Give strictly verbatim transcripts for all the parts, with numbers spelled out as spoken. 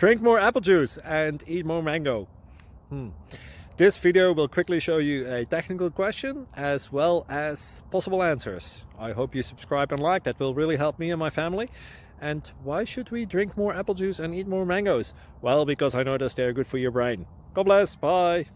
Drink more apple juice and eat more mango. Hmm. This video will quickly show you a technical question as well as possible answers. I hope you subscribe and like, that will really help me and my family. And why should we drink more apple juice and eat more mangoes? Well, because I noticed they're good for your brain. God bless, bye!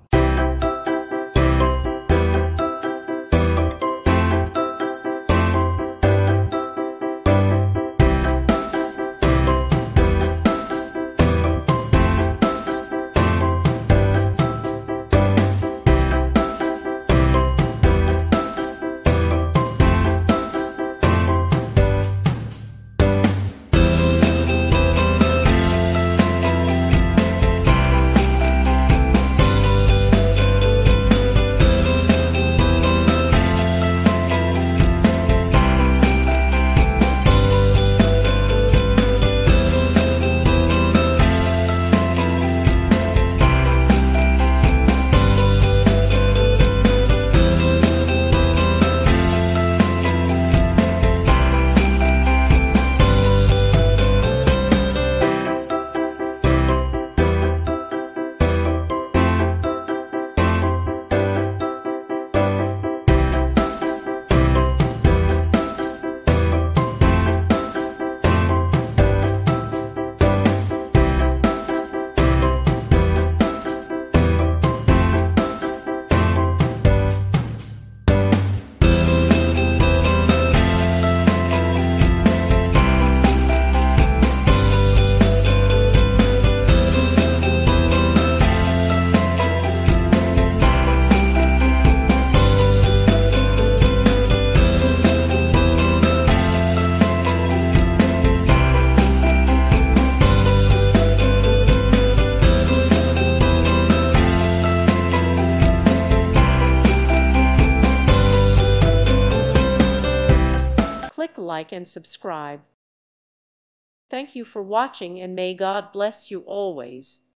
Click like and subscribe. Thank you for watching, and may God bless you always.